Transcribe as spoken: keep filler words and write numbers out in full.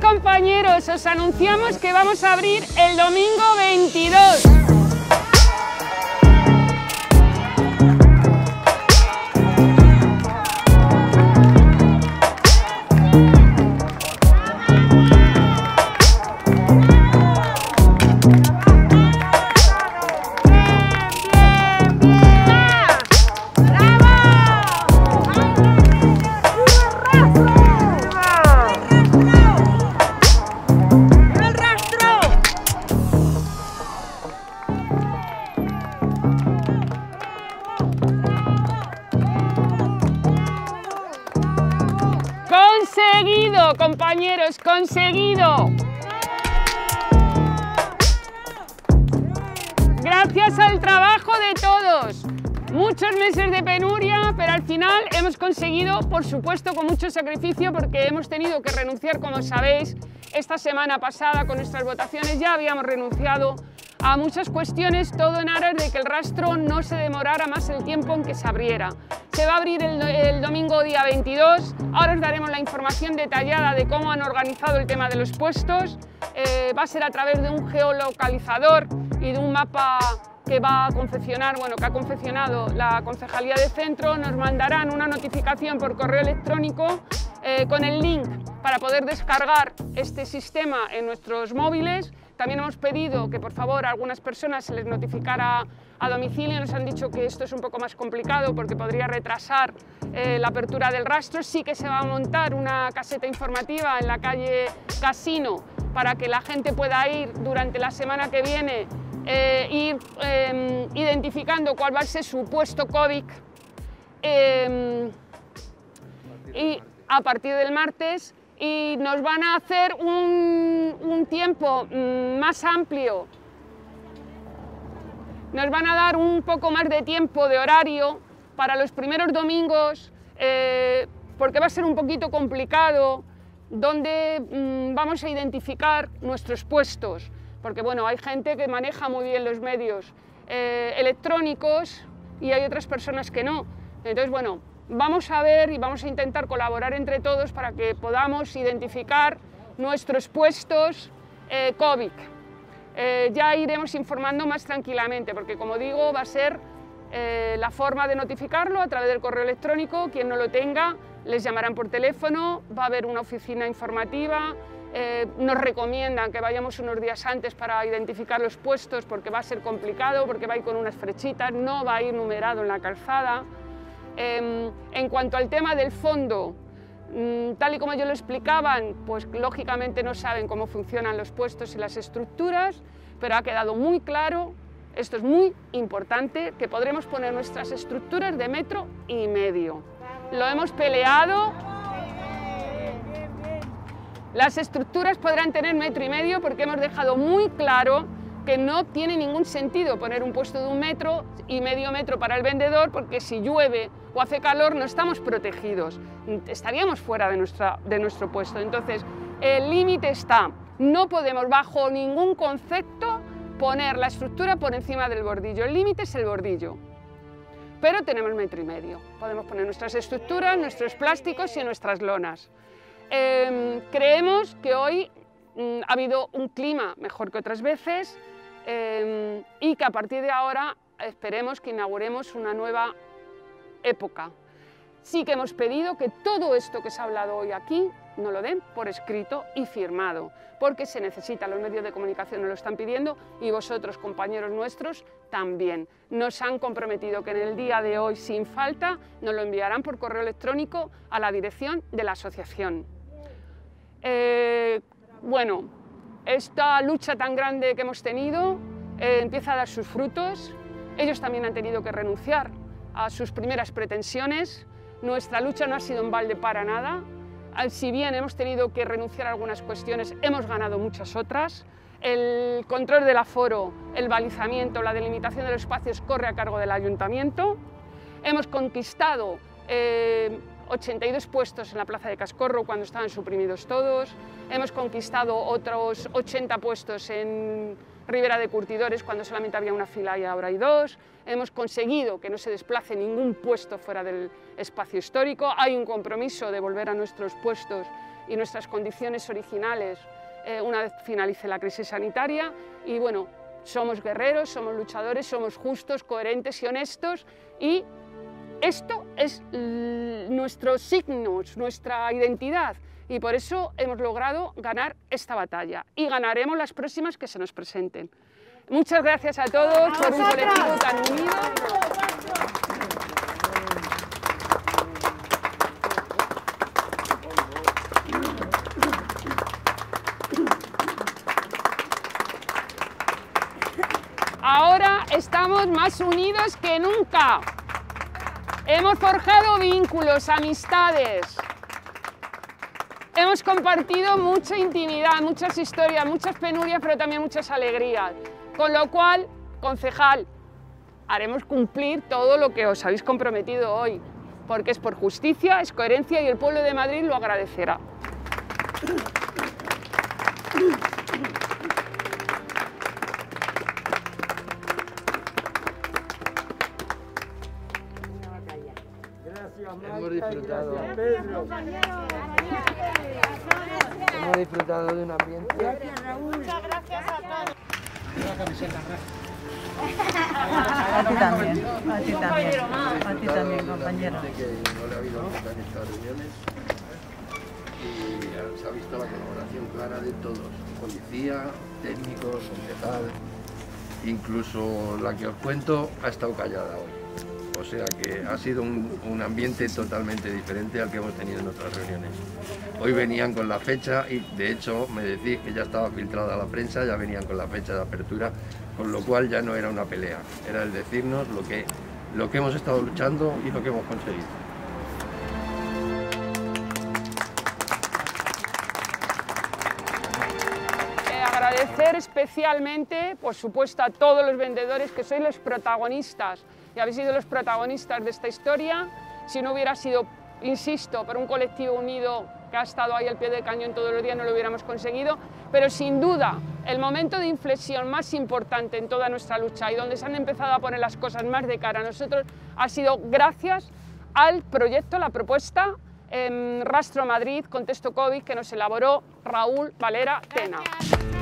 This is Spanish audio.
compañeros, os anunciamos que vamos a abrir el domingo veintidós. ¡Conseguido, compañeros! ¡Conseguido! Gracias al trabajo de todos. Muchos meses de penuria, pero al final hemos conseguido, por supuesto, con mucho sacrificio, porque hemos tenido que renunciar, como sabéis, esta semana pasada con nuestras votaciones ya habíamos renunciado a muchas cuestiones, todo en aras de que el rastro no se demorara más el tiempo en que se abriera. Se va a abrir el, el domingo día veintidós, ahora os daremos la información detallada de cómo han organizado el tema de los puestos. Eh, va a ser a través de un geolocalizador y de un mapa que va a confeccionar, bueno, que ha confeccionado la Concejalía de Centro. Nos mandarán una notificación por correo electrónico eh, con el link para poder descargar este sistema en nuestros móviles. También hemos pedido que por favor a algunas personas se les notificara a domicilio. Nos han dicho que esto es un poco más complicado porque podría retrasar eh, la apertura del rastro. Sí que se va a montar una caseta informativa en la calle Casino para que la gente pueda ir durante la semana que viene, eh, ir eh, identificando cuál va a ser su puesto COVID. Eh, y a partir del martes, y nos van a hacer un, un tiempo mmm, más amplio, nos van a dar un poco más de tiempo de horario para los primeros domingos, eh, porque va a ser un poquito complicado, donde mmm, vamos a identificar nuestros puestos, porque bueno, hay gente que maneja muy bien los medios eh, electrónicos y hay otras personas que no. Entonces, bueno, vamos a ver y vamos a intentar colaborar entre todos para que podamos identificar nuestros puestos eh, COVID. Eh, ya iremos informando más tranquilamente, porque como digo, va a ser eh, la forma de notificarlo a través del correo electrónico. Quien no lo tenga, les llamarán por teléfono, va a haber una oficina informativa. Eh, nos recomiendan que vayamos unos días antes para identificar los puestos, porque va a ser complicado, porque va a ir con unas flechitas, no va a ir numerado en la calzada. Eh, en cuanto al tema del fondo, mmm, tal y como yo lo explicaban, pues lógicamente no saben cómo funcionan los puestos y las estructuras, pero ha quedado muy claro, esto es muy importante, que podremos poner nuestras estructuras de metro y medio. Lo hemos peleado. Las estructuras podrán tener metro y medio porque hemos dejado muy claro que no tiene ningún sentido poner un puesto de un metro y medio metro para el vendedor, porque si llueve o hace calor no estamos protegidos, estaríamos fuera de, nuestra, de nuestro puesto. Entonces, el límite está, no podemos bajo ningún concepto poner la estructura por encima del bordillo, el límite es el bordillo, pero tenemos metro y medio, podemos poner nuestras estructuras, nuestros plásticos y nuestras lonas. Eh, creemos que hoy mm, ha habido un clima mejor que otras veces, Eh, y que a partir de ahora esperemos que inauguremos una nueva época. Sí que hemos pedido que todo esto que se ha hablado hoy aquí nos lo den por escrito y firmado, porque se necesita, los medios de comunicación nos lo están pidiendo y vosotros, compañeros nuestros, también. Nos han comprometido que en el día de hoy, sin falta, nos lo enviarán por correo electrónico a la dirección de la asociación. Eh, bueno, esta lucha tan grande que hemos tenido eh, empieza a dar sus frutos. Ellos también han tenido que renunciar a sus primeras pretensiones. Nuestra lucha no ha sido en balde para nada. Si bien hemos tenido que renunciar a algunas cuestiones, hemos ganado muchas otras. El control del aforo, el balizamiento, la delimitación de los espacios corre a cargo del ayuntamiento. Hemos conquistado eh, ochenta y dos puestos en la plaza de Cascorro cuando estaban suprimidos todos. Hemos conquistado otros ochenta puestos en Ribera de Curtidores cuando solamente había una fila y ahora hay dos. Hemos conseguido que no se desplace ningún puesto fuera del espacio histórico. Hay un compromiso de volver a nuestros puestos y nuestras condiciones originales eh, una vez finalice la crisis sanitaria. Y bueno, somos guerreros, somos luchadores, somos justos, coherentes y honestos, y esto es nuestros signos, nuestra identidad, y por eso hemos logrado ganar esta batalla y ganaremos las próximas que se nos presenten. Muchas gracias a todos por un colectivo tan unido. Ahora estamos más unidos que nunca. Hemos forjado vínculos, amistades. Hemos compartido mucha intimidad, muchas historias, muchas penurias, pero también muchas alegrías. Con lo cual, concejal, haremos cumplir todo lo que os habéis comprometido hoy, porque es por justicia, es coherencia y el pueblo de Madrid lo agradecerá. Hemos disfrutado. Hemos disfrutado de un ambiente. Gracias, Raúl. Muchas gracias a todos. A ti también, a ti también, a ti también, compañero. Que no le ha habido nunca en estas reuniones y se ha visto la colaboración clara de todos, policía, técnicos, concejal, incluso la que os cuento ha estado callada hoy. O sea que ha sido un, un ambiente totalmente diferente al que hemos tenido en otras reuniones. Hoy venían con la fecha y de hecho me decís que ya estaba filtrada a la prensa, ya venían con la fecha de apertura, con lo cual ya no era una pelea, era el decirnos lo que, lo que hemos estado luchando y lo que hemos conseguido. Agradecer especialmente, por supuesto, a todos los vendedores que sois los protagonistas y habéis sido los protagonistas de esta historia. Si no hubiera sido, insisto, por un colectivo unido que ha estado ahí al pie del cañón todos los días, no lo hubiéramos conseguido. Pero sin duda, el momento de inflexión más importante en toda nuestra lucha y donde se han empezado a poner las cosas más de cara a nosotros ha sido gracias al proyecto, la propuesta eh, Rastro Madrid, Contexto COVID, que nos elaboró Raúl Valera Tena.